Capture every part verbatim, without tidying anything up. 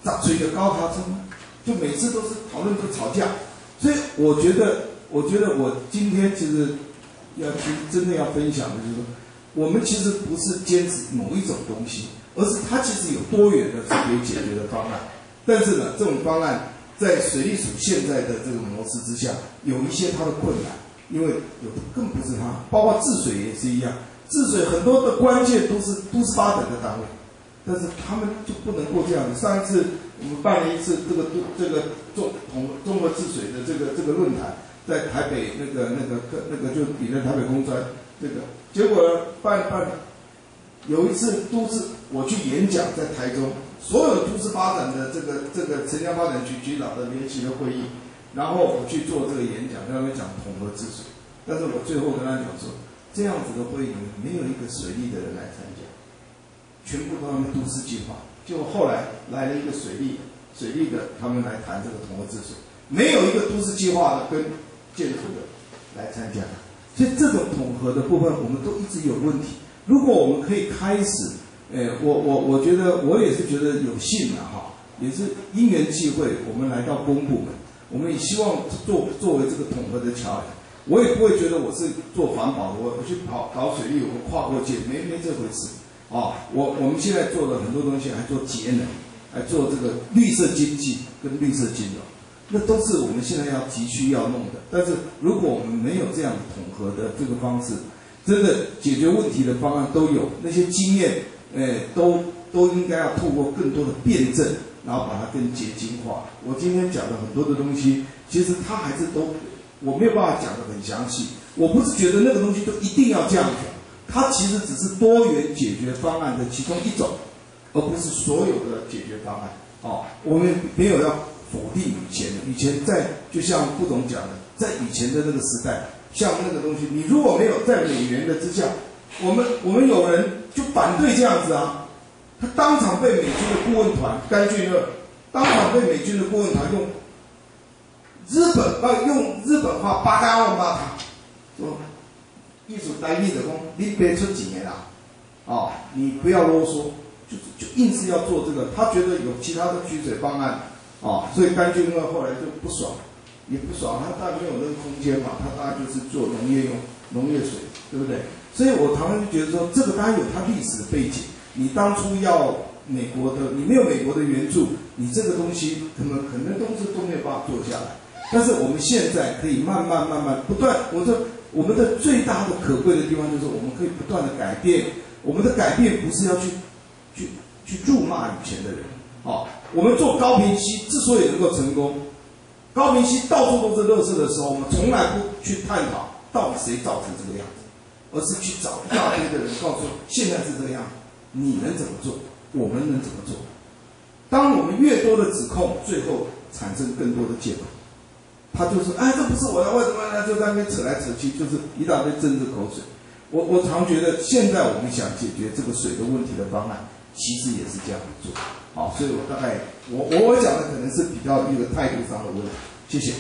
砸嘴的高塔冲，就每次都是讨论都吵架。所以我觉得，我觉得我今天其实要其实真的要分享的就是说，我们其实不是坚持某一种东西，而是它其实有多元的是可以解决的方案。但是呢，这种方案在水利署现在的这个模式之下，有一些它的困难，因为有的更不是它，包括治水也是一样，治水很多的关键都是都市发展的单位，但是他们就不能够这样子。上一次我们办了一次这个这个综统综合治水的这个这个论坛，在台北那个那个那个就比在台北工专这个，结果呢办办有一次都市我去演讲在台中。所有的都市发展的这个这个城乡发展局局长的联席的会议，然后我去做这个演讲，跟他们讲统合治水。但是我最后跟他讲说，这样子的会议里面没有一个水利的人来参加，全部都他们都市计划。结果后来来了一个水利水利的，他们来谈这个统合治水，没有一个都市计划的跟建筑的来参加。所以这种统合的部分，我们都一直有问题。如果我们可以开始。哎，我我我觉得我也是觉得有幸啊哈，也是因缘际会，我们来到公部门，我们也希望作作为这个统合的桥梁。我也不会觉得我是做环保的，我我去跑搞水利，我跨过界，没没这回事啊。我我们现在做的很多东西，还做节能，还做这个绿色经济跟绿色金融，那都是我们现在要急需要弄的。但是如果我们没有这样统合的这个方式，真的解决问题的方案都有，那些经验。哎，都都应该要透过更多的辩证，然后把它更结晶化。我今天讲的很多的东西，其实它还是都我没有办法讲得很详细。我不是觉得那个东西都一定要这样讲，它其实只是多元解决方案的其中一种，而不是所有的解决方案。哦，我们没有要否定以前的，以前在就像副总讲的，在以前的那个时代，像那个东西，你如果没有在美元的之下，我们我们有人。就反对这样子啊！他当场被美军的顾问团甘俊二，当场被美军的顾问团用日本呃用日本话八嘎万八他说，艺术单一的工，你别出几年啦，哦，你不要啰嗦，就就硬是要做这个，他觉得有其他的取水方案，哦，所以甘俊二后来就不爽，也不爽，他当然没有那个空间嘛，他当然就是做农业用农业水，对不对？所以我常常就觉得说，这个当然有它历史的背景。你当初要美国的，你没有美国的援助，你这个东西可能可能东西都没有办法做下来。但是我们现在可以慢慢慢慢不断，我说我们的最大的可贵的地方就是我们可以不断的改变。我们的改变不是要去去去辱骂以前的人。哦，我们做高屏溪之所以能够成功，高屏溪到处都是垃圾的时候，我们从来不去探讨到底谁造成这个样子。而是去找一大堆的人，告诉现在是这个样，你能怎么做？我们能怎么做？当我们越多的指控，最后产生更多的借口。他就是哎，这不是我的，为什么呢？就在那边扯来扯去，就是一大堆政治口水。我我常觉得，现在我们想解决这个水的问题的方案，其实也是这样做。好，所以我大概我我我讲的可能是比较一个态度上的问题。谢谢。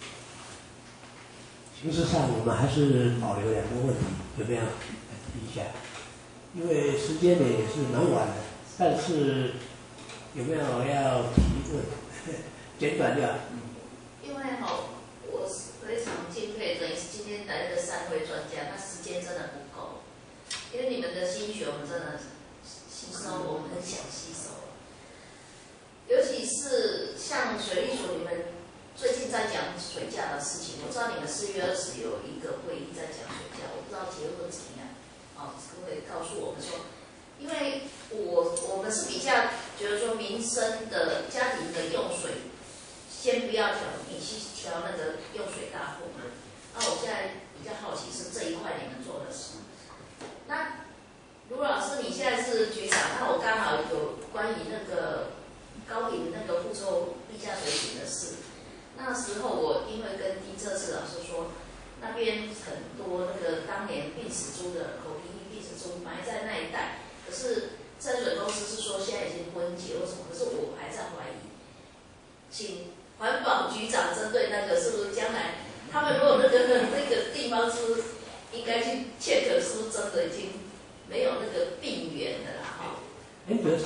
形式上，我们还是保留两个问题，有没有提一下？因为时间呢也是蛮晚的，但是有没有要提问？简短掉。 因为哈，我非常敬佩的今天来的三位专家，那时间真的不够，因为你们的心血我们真的吸收，我们很想吸收，尤其是像水利署你们。最近在讲水价的事情，我知道你们四月二十有一个会议在讲水价，我不知道结论怎么样，哦，可不可以告诉我们说？因为我我们是比较觉得说民生的家庭的用水，先不要调，你去调那个用水大户嘛。那我现在比较好奇是这一块你们做的事。那卢老师你现在是局长，那我刚好有关于那个高屏那个复抽地下水井的事。那时候我因为跟丁策士老师说，那边很多那个当年病死猪的口蹄疫病死猪埋在那一带，可是深水公司是说现在已经分解或什么，可是我还在怀疑，请环保局长针对那个是不是将来他们如果那个那个地方是应该去check是不是真的已经没有那个病源了啦哈？ 原则上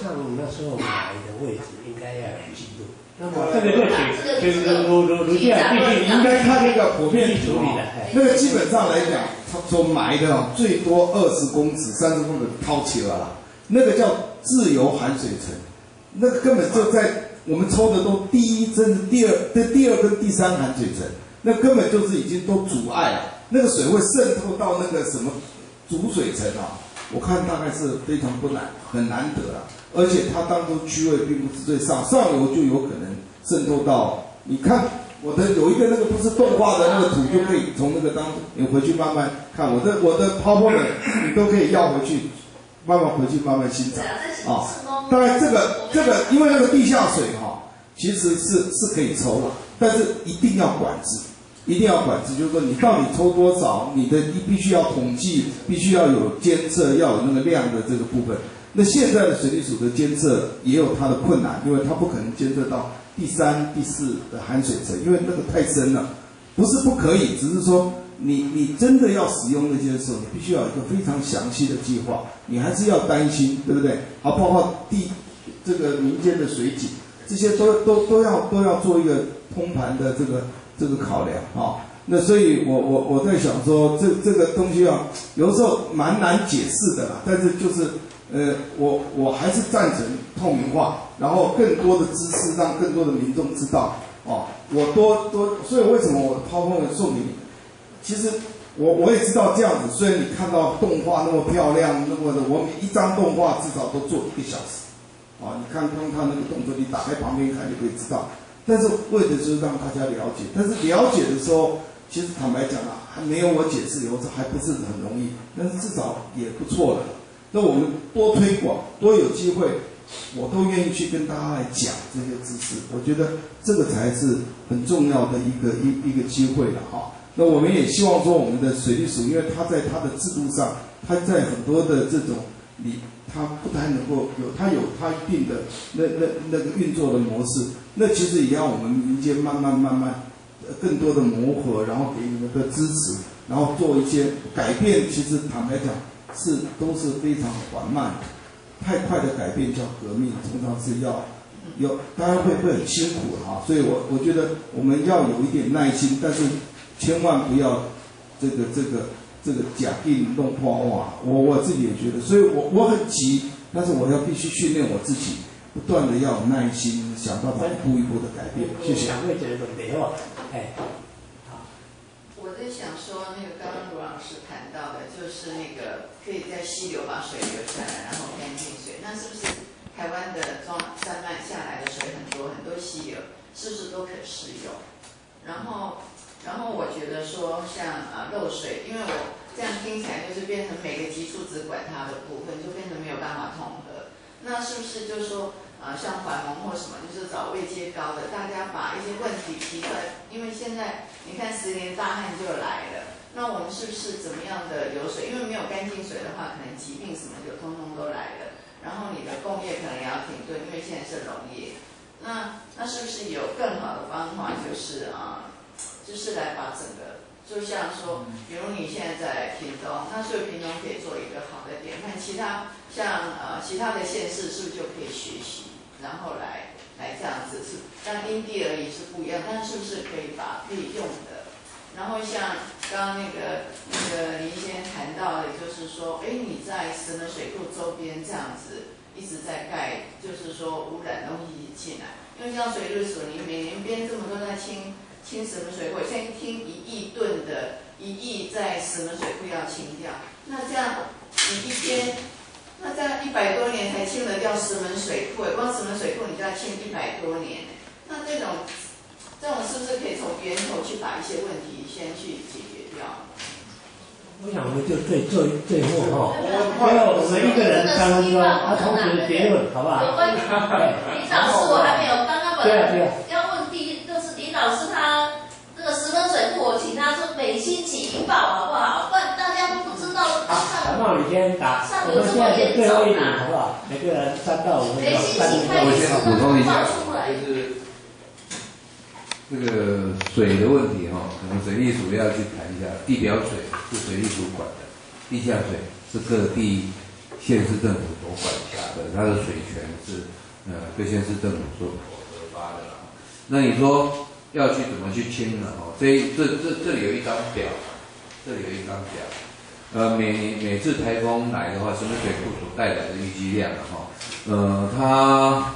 上那时候买的位置应该要有记录。那么这个就请请卢卢卢建继续， 应该看那个普遍处理的。 那个基本上来讲，他说埋的哦，最多二十公尺、三十公尺掏起了啦，那个叫自由含水层，那个根本就在我们抽的都第一甚至第二、这第二跟第三含水层，那根本就是已经都阻碍了，那个水会渗透到那个什么主水层啊，我看大概是非常不难，很难得啊。而且它当中区位并不是最上，上游就有可能渗透到。你看我的有一个那个不是动画的那个图，就可以从那个当你回去慢慢看。我的我的 PowerPoint 你都可以要回去，慢慢回去慢慢欣赏啊。当然这个这个因为那个地下水哈、哦，其实是是可以抽了，但是一定要管制，一定要管制，就是说你到底抽多少，你的你必须要统计，必须要有监测，要有那个量的这个部分。那现在的水利署的监测也有它的困难，因为它不可能监测到第三、第四的含水层，因为那个太深了。不是不可以，只是说你你真的要使用那些的时候，你必须要有一个非常详细的计划，你还是要担心，对不对？好，包括地这个民间的水井，这些都都都要都要做一个通盘的这个这个考量啊。那所以我我我在想说，这这个东西啊，有的时候蛮难解释的啦，但是就是。呃，我我还是赞成透明化，然后更多的知识让更多的民众知道哦。我多多，所以为什么我的PowerPoint送给你？其实我我也知道这样子，虽然你看到动画那么漂亮，那么的，我每一张动画至少都做一个小时，啊、哦，你看看他那个动作，你打开旁边看就可以知道。但是为的就是让大家了解，但是了解的时候，其实坦白讲啊，还没有我解释有时候还不是很容易，但是至少也不错了。那我们多推广，多有机会，我都愿意去跟大家来讲这些知识。我觉得这个才是很重要的一个一一个机会了哈。那我们也希望说，我们的水利署，因为它在它的制度上，它在很多的这种里，它不太能够有，它有它一定的那那那个运作的模式。那其实也要我们民间慢慢慢慢更多的磨合，然后给你们的支持，然后做一些改变。其实坦白讲。是都是非常缓慢的，太快的改变叫革命，通常是要有，当然会会很辛苦哈。所以我我觉得我们要有一点耐心，但是千万不要这个这个这个假定弄破哇！我我自己也觉得，所以我我很急，但是我要必须训练我自己，不断的要有耐心，想办法一步一步的改变。谢谢。 想问这个问题哦，哎。 我在想说，那个刚刚罗老师谈到的，就是那个可以在溪流把水流下来，然后干净水。那是不是台湾的中山脉下来的水很多，很多溪流是不是都可适用？然后，然后我觉得说像啊漏水，因为我这样听起来就是变成每个级数只管它的部分，就变成没有办法统合。那是不是就是说？啊，像环盟或什么，就是找位阶高的，大家把一些问题提出来。因为现在你看十年大旱就来了，那我们是不是怎么样的流水？因为没有干净水的话，可能疾病什么就通通都来了。然后你的工业可能也要停顿，因为现在是农业。那那是不是有更好的方法，就是啊，就是来把整个，就像说，比如你现在在屏东，那所以屏东可以做一个好的典范，其他像呃其他的县市是不是就可以学习？然后来来这样子是，但因地而异是不一样，但是不是可以把可以用的？然后像刚刚那个那个林先谈到的，就是说，哎，你在石门水库周边这样子一直在盖，就是说污染东西进来，因为像水利署，你每年编这么多在清清石门水库，现在听一亿吨的一亿在石门水库要清掉，那这样你一天。那这样一百多年才清得掉石门水库，光石门水库你就要清一百多年。那这种，这种是不是可以从源头去把一些问题先去解决掉？ 我想我们就最最最后哈，因为我们一个人三分钟，他同时结论，好不好？ 有关林老师，我还没有，刚刚本来要问第一，就是林老师他这个石门水库，我请他说每星期一报好不好？不然大家都不知道。 小茂，你先打，我们现在是最后一点，好不好？每个人三到五分钟，三分钟。 我先补充一下，就是这个水的问题哈，可能水利署要去谈一下，地表水是水利署管的，地下水是各地县市政府所管辖的，它的水权是呃对县市政府所核发的啦。那你说要去怎么去清呢？哦，这这这这里有一张表，这里有一张表，呃每每次台风来的话，石门水库所带来的淤积量啊，哈，呃它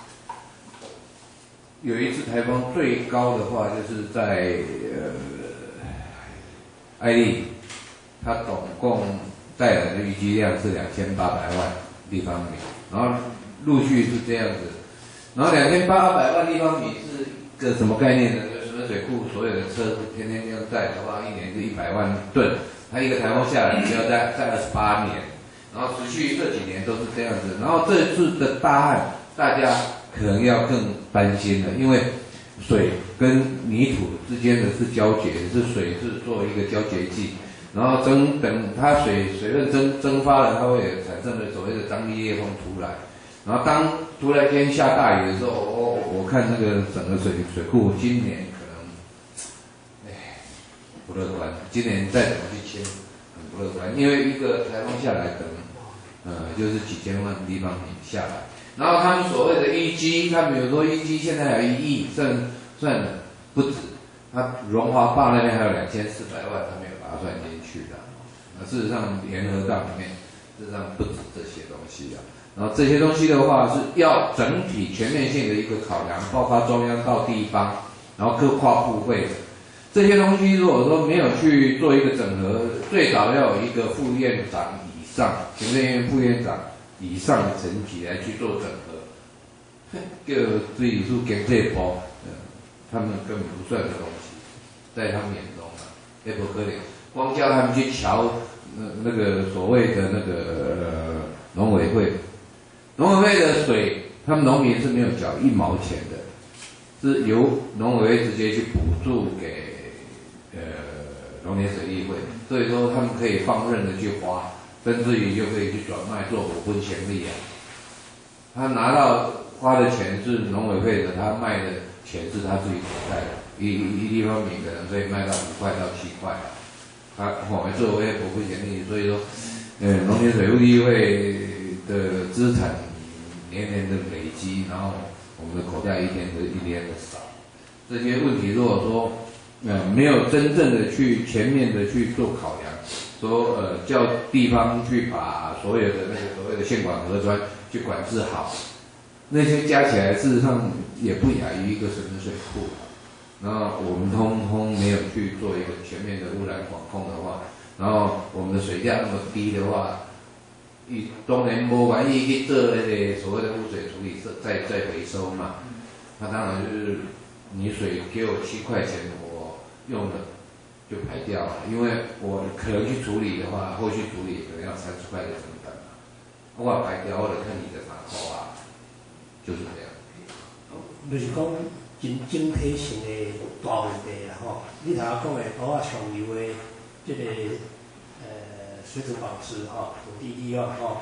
有一次台风最高的话，就是在呃艾丽，它总共带来的淤积量是两千八百万立方米，然后陆续是这样子，然后两千八百万立方米是个什么概念呢？就是石门水库所有的车天天这样载的话，一年是一百万吨，它一个台风下来只要载载二十八年，然后持续这几年都是这样子，然后这次的大旱，大家可能要更担心了，因为水跟泥土之间的是交结，是水是做一个交结剂，然后蒸等它水水分蒸蒸发了，它会产生的所谓的张力裂缝出来，然后当突然间下大雨的时候，我、哦、我看那个整个水水库今年可能，哎，不乐观，今年再怎么去签，很不乐观，因为一个台风下来可能，呃，就是几千万立方米下来。然后他们所谓的淤积，他们有说淤积现在还有一亿，算算了不止，它融化坝那边还有两千四百万，他没有把它算进去的。那事实上联合档里面事实上不止这些东西啊。然后这些东西的话是要整体全面性的一个考量，包括中央到地方，然后各跨部会的这些东西，如果说没有去做一个整合，最少要有一个副院长以上，行政院副院长以上的层级来去做整合，就至于说经济部，呃，他们根本不算的东西，在他们眼中啊，也不可能。光叫他们去瞧那那个所谓的那个呃农委会，农委会的水，他们农民是没有缴一毛钱的，是由农委会直接去补助给呃农田水利会，所以说他们可以放任的去花。甚至于就可以去转卖做股份权利啊。他拿到花的钱是农委会的，他卖的钱是他自己口袋的，一一立方米可能可以卖到五块到七块啊。他哦作为股份权利，所以说，呃，农田水利会的资产年年的累积，然后我们的口袋一天的一天的少。这些问题如果说呃没有真正的去全面的去做考量。说呃叫地方去把所有的那个所谓的县管核专去管制好，那些加起来事实上也不亚于一个石门水库。然后我们通通没有去做一个全面的污染管控的话，然后我们的水价那么低的话，一当然无愿意去做那个所谓的污水处理再再回收嘛。那当然就是你水给我七块钱，我用的。就排掉了，因为我可能去处理的话，后续处理可能要三十块的成本嘛。我排掉，我就看你的哪口啊，就是这样。 就是讲真整体性的大问题啦吼。你头先讲的土啊上游的这个呃水土保持吼，土地利用吼，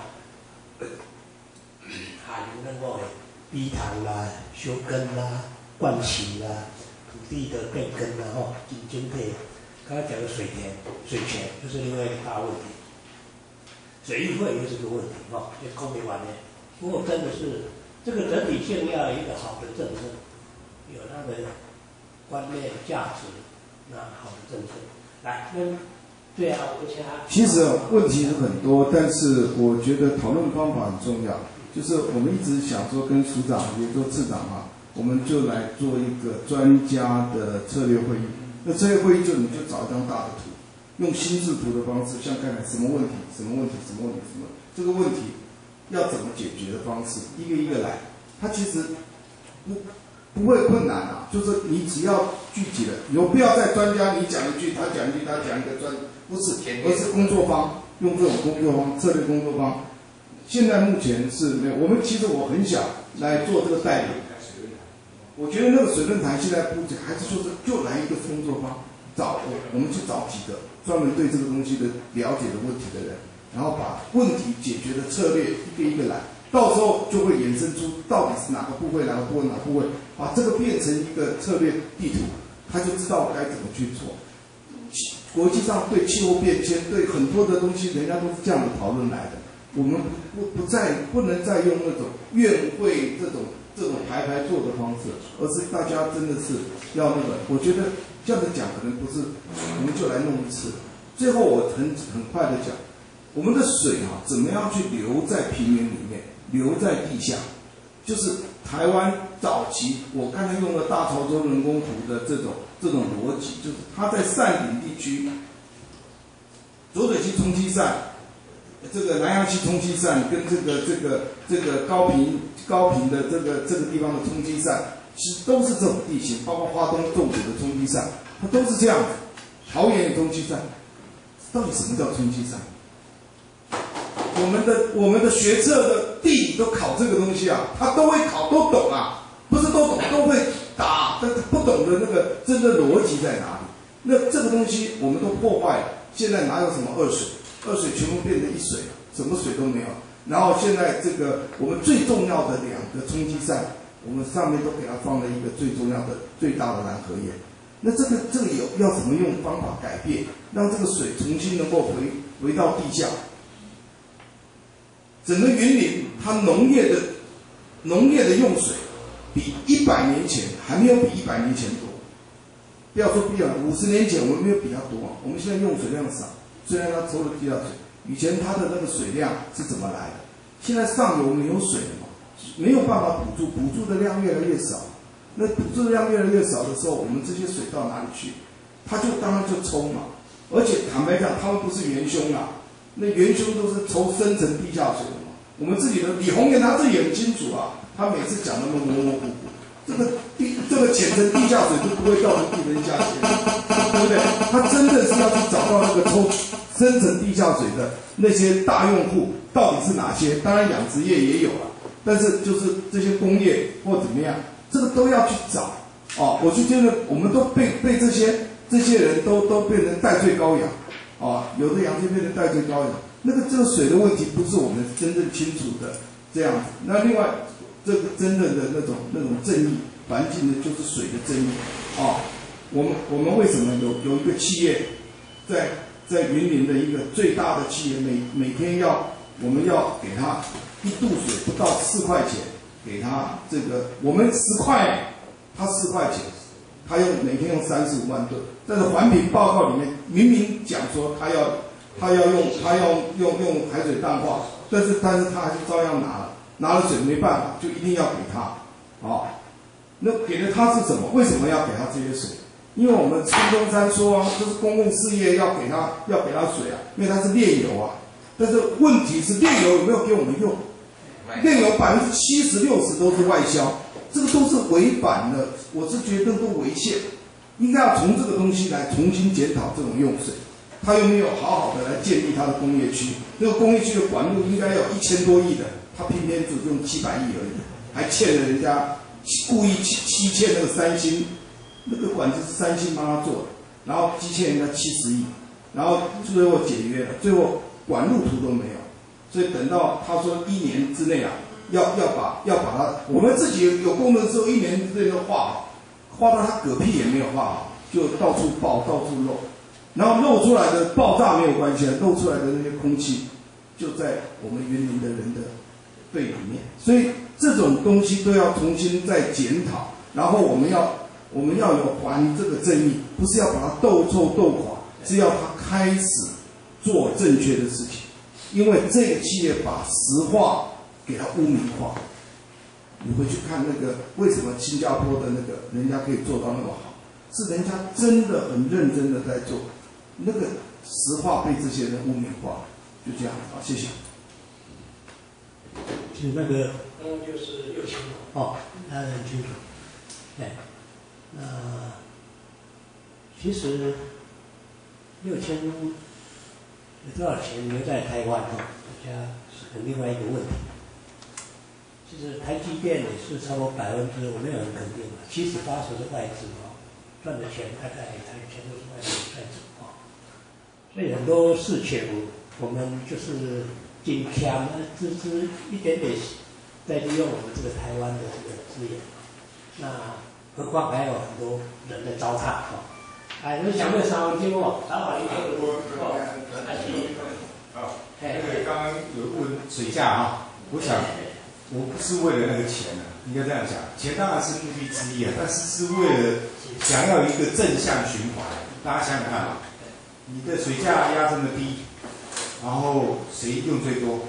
下游那个逼塘啦、修根啦、灌起啦、土地的变更啦吼，真整体。刚才讲的水田、水权就是另外一个大问题，水利会又是个问题哈，也空没完的。不过真的是这个整体性要有一个好的政策，有它的观念、价值，那好的政策。来，那对啊，我想其实问题是很多，但是我觉得讨论方法很重要。就是我们一直想说跟署长，比如说次长啊，我们就来做一个专家的策略会议。那这个会议就你就找一张大的图，用心智图的方式，像看看什么问题、什么问题、什么问题、什么这个问题要怎么解决的方式，一个一个来。它其实不不会困难啊，就是你只要聚集了，有必要在专家你讲一句，他讲一句，他讲一个专，不是，而是工作方用这种工作方策略工作方。现在目前是没有，我们其实我很想来做这个代理。我觉得那个水论坛现在布置还是说是就来一个工作坊，找我我们去找几个专门对这个东西的了解的问题的人，然后把问题解决的策略一个一个来，到时候就会衍生出到底是哪个部位哪个部位哪个部位，把这个变成一个策略地图，他就知道该怎么去做。国际上对气候变迁对很多的东西，人家都是这样的讨论来的。 我们不不再不能再用那种院会这种这种排排坐的方式，而是大家真的是要那个，我觉得这样子讲可能不是，我们就来弄一次。最后我很很快的讲，我们的水啊，怎么样去留在平原里面，留在地下，就是台湾早期我刚才用了大潮州人工湖的这种这种逻辑，就是它在山顶地区，浊水溪冲积扇。这个南洋溪冲积扇跟这个这个这个高屏高屏的这个这个地方的冲积扇，其实都是这种地形，包括花东纵谷的冲积扇，它都是这样的。桃园的冲积扇，到底什么叫冲积扇？我们的我们的学测的地理都考这个东西啊，他都会考，都懂啊，不是都懂，都会打，但是不懂的那个真的逻辑在哪里？那这个东西我们都破坏了，现在哪有什么二水？二水全部变成一水了，什么水都没有。然后现在这个我们最重要的两个冲积扇，我们上面都给它放了一个最重要的、最大的蓝河眼。那这个这个有要怎么用方法改变，让这个水重新能够回回到地下？整个云林它农业的农业的用水比一百年前还没有比一百年前多。不要说比较，五十年前我们没有比它多，我们现在用水量少。虽然它抽了地下水，以前它的那个水量是怎么来的？现在上游没有水了嘛，没有办法补助，补助的量越来越少。那补助的量越来越少的时候，我们这些水到哪里去？它就当然就抽嘛。而且坦白讲，他们不是元凶啊，那元凶都是抽深层地下水的嘛。我们自己的李鸿源他自己很清楚啊，他每次讲那么模模糊糊。这个地这个浅层地下水都不会造成地人下陷，对不对？他真的是要去找到那个抽深层地下水的那些大用户到底是哪些？当然养殖业也有了，但是就是这些工业或怎么样，这个都要去找哦。我就觉得我们都被被这些这些人都都变成代罪羔羊哦，有的羊就变成代罪羔羊。那个这个水的问题不是我们真正清楚的这样子。那另外。这个真正的那种那种正义，环境的就是水的正义啊、哦！我们我们为什么有有一个企业在在云林的一个最大的企业，每每天要我们要给他一度水不到四块钱，给他这个我们十块，他四块钱，他用每天用三十五万吨，但是环评报告里面明明讲说他要他要用他要用用海水淡化，但是但是他还是照样拿了。拿了水没办法，就一定要给他，啊、哦，那给了他是什么？为什么要给他这些水？因为我们孙中山说啊，这是公共事业，要给他要给他水啊，因为它是炼油啊。但是问题是炼油有没有给我们用？炼油百分之七十六十都是外销，这个都是违反了，我是觉得都违宪，应该要从这个东西来重新检讨这种用水。他有没有好好的来建立他的工业区？那个工业区的管路应该有一千多亿的。他偏偏只用七百亿而已，还欠了人家，故意欺欺欠那个三星，那个管子是三星帮他做的，然后欺欠人家七十亿，然后最后解约了，最后管路图都没有，所以等到他说一年之内啊，要要把要把它，我们自己有功能的时候一年之内都画好，画到他嗝屁也没有画好，就到处爆到处漏，然后漏出来的爆炸没有关系，漏出来的那些空气就在我们云林的人的肺里面，所以这种东西都要重新再检讨，然后我们要我们要有还这个正义，不是要把它斗臭斗垮，是要他开始做正确的事情。因为这个企业把石化给它污名化，你回去看那个为什么新加坡的那个人家可以做到那么好，是人家真的很认真的在做，那个石化被这些人污名化，就这样。好，谢谢。 其实那个刚刚就是六千哦，他很清楚。对，那其实六千有多少钱留在台湾哦？大家是另外一个问题。其实台积电也是超过百分之，我没有很肯定嘛，七十八十是外资哦，赚的钱大概还全都是外资在走哦。所以很多事情我们就是尽强支支一点点，在利用我们这个台湾的这个资源。那何况还有很多人在糟蹋哦。哎，你想问啥问题哦？打好一个哦，还是啊，那个刚刚有问水价哈，我想我不是为了那个钱啊，应该这样讲，钱当然是目的之一啊，但是是为了想要一个正向循环。大家想想看啊，你的水价压这么低，然后谁用最多？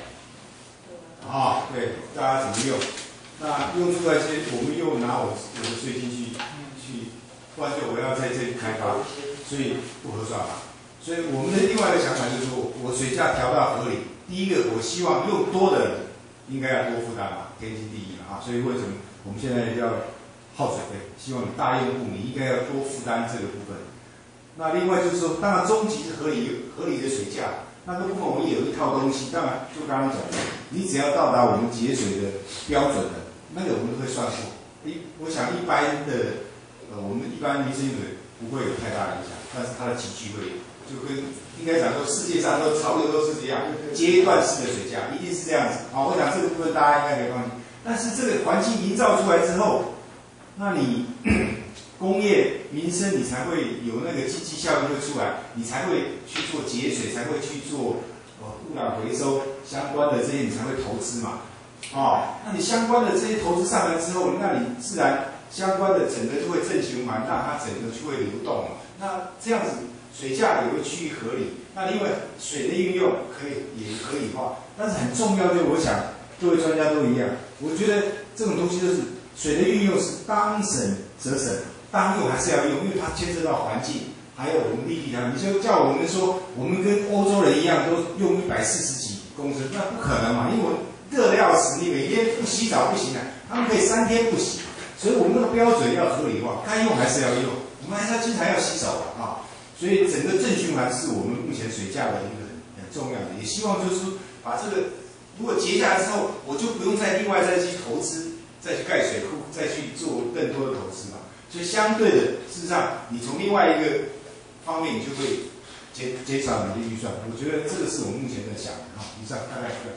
啊，对，大家怎么用？那用出来这些，我们又拿我我的税金去去，不然就我要在这里开发，所以不合算嘛。所以我们的另外一个想法就是说，我水价调到合理。第一个，我希望用多的人应该要多负担嘛，天经地义嘛啊。所以为什么我们现在要耗水费？希望你大用户你应该要多负担这个部分。那另外就是说，当然终极是合理合理的水价，那个部分我们有一套东西，当然就刚刚讲的，你只要到达我们节水的标准的，那个我们都会算过。一我想一般的呃，我们一般民生用水不会有太大的影响，但是它的集聚会。就跟应该讲说，世界上都潮流都是这样，阶段式的水价一定是这样子。好，我想这个部分大家应该可以放心。但是这个环境营造出来之后，那你工业民生你才会有那个经济效益会出来，你才会去做节水，才会去做呃污染回收相关的这些，你才会投资嘛。哦，那你相关的这些投资上来之后，那你自然相关的整个就会正循环，那它整个就会流动嘛。那这样子。水价也会趋于合理，那另外水的运用可以也合理化，但是很重要的，我想各位专家都一样，我觉得这种东西就是水的运用是当省则省，当用还是要用，因为它牵涉到环境，还有我们立地条。你就叫我们说，我们跟欧洲人一样，都用一百四十几公升，那不可能嘛，因为我热得要死，你每天不洗澡不行啊，他们可以三天不洗，所以我们那个标准要合理化，该用还是要用，我们还是要经常要洗手啊。所以整个正循环是我们目前水价的一个很很重要的，也希望就是说把这个如果结下来之后，我就不用再另外再去投资，再去盖水库，再去做更多的投资嘛。所以相对的，事实上你从另外一个方面，你就会减减少你的预算。我觉得这个是我们目前在想的哈。以上大概是。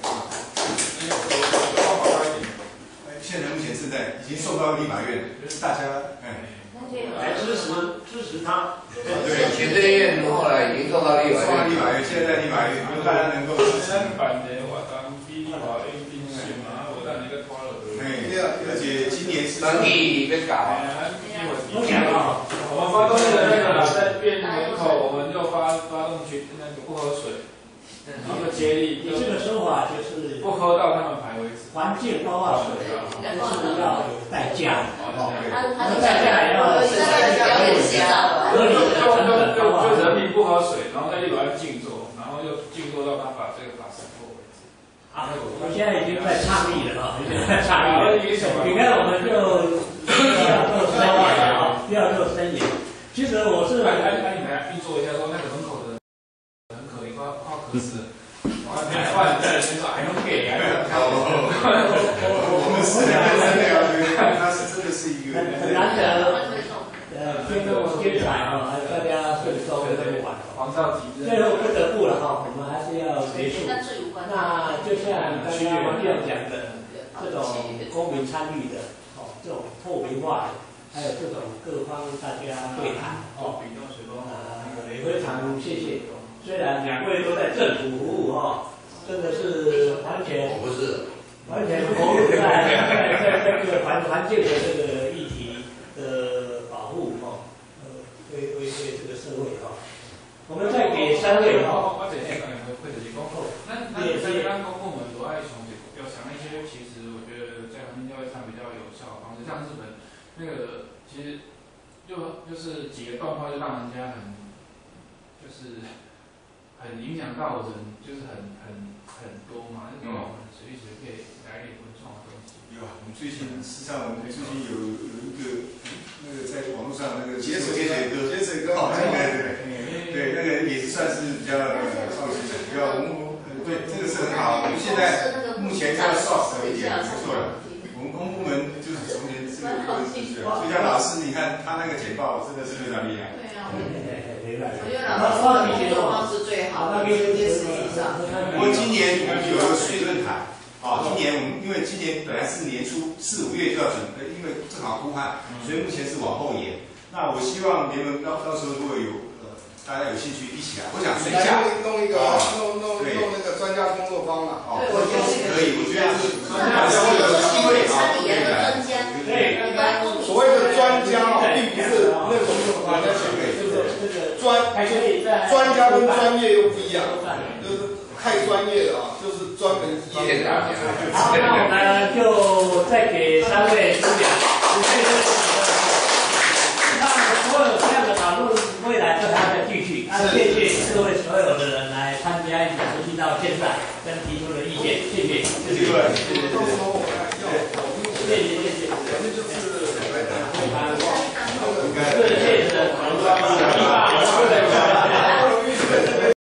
现在目前正在已经送到立法院，就是大家哎。 来支持支持他。 对，行政院后来已经送到立法院， 送到立法院，现在在立法院，大家能够支持。 版的我当比立法院定性嘛，我当一个拖了。 哎，而且今年是。 当地被搞。 我想啊，我们发动的那个在变门口，我们就发发动去那个不喝水，然后接力。 你这个说法就是不喝到他们排为止。 环境包括水，就是要有代价。 他的代价也要要有洗澡， 合理的成本， 就就人民不喝水，然后在立法院静坐，然后又静坐到他把这个法审过为止。 啊，我们现在已经在倡议了啊，已经在倡议了。你看，我们就不要做深研啊，不要做深研。其实我是来来来，你来运作一下，说那个门口的人很可怜，快快渴死了。台湾在身上还能给啊？ 我们是两个人聊，他是真的是一个很难得，呃，天空精彩啊，还有大家顺收那么晚， 黄少吉， 最后不得不了哈，我们还是要结束。那就像刚刚王院讲的，这种公民参与的，哦，这种透明化的，还有这种各方大家对谈，哦，呃，也非常谢谢。虽然两位都在政府服务哈，真的是完全我不是。 完全投入在在在在这个环环境的这个议题的保护哈，呃，为为为这个社会哈，我们再给三位哈。 我这边可能会会直接讲，那那这边公部门都爱从要想一些，其实我觉得在环境教育上比较有效的方式，像日本那个其实就就是几个动画就让人家很就是很影响到人，就是很很很多嘛，那种很随随可以。 有啊，我们最近事实上我们最近有有一个那个在网络上那个节水节水歌，节水歌，对对对，对那个也是算是比较创新的，比较我们对这个是很好。我们现在目前叫 soft 一点不错了。我们公部门就是从前这个过的秩序了。就像老师，你看他那个简报真的是非常厉害。 对啊， 我觉得老师的工作方式最好，那边这实际上。 不过今年我们有一个水论坛。好，今年我们因为今年本来是年初四五月就要准备，因为正好枯旱，所以目前是往后延。那我希望联盟到到时候如果有呃大家有兴趣一起来，我想水来下弄弄一个啊弄弄对弄那个专家工作坊了。 哦， 对我觉得这个可以，我觉得是那大家会有机会啊， 山里的专家， 对我们要公民所谓的专家啊，并不是那种人家前面就是专还可以在专家跟专业又不一样，就是太专业了啊，就是专门业的。 好，那我们就再给三位主讲。